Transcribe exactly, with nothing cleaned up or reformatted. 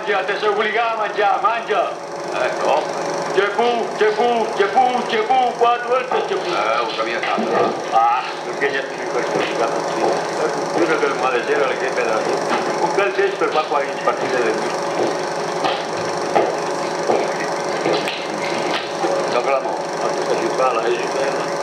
mangia, te sei obbligato a mangiare, mangia. Ecco. C'è fu, c'è fu, c'è fu, c'è fu, quattro volte c'è fu. Eh, ho camminato tanto. Ah, perché niente di questo si chiama così. Io che il male sera le che pedra. Un bel gesto per fare qualche partita del mio. Dopo la mo. Ma questa ci fa la esitella.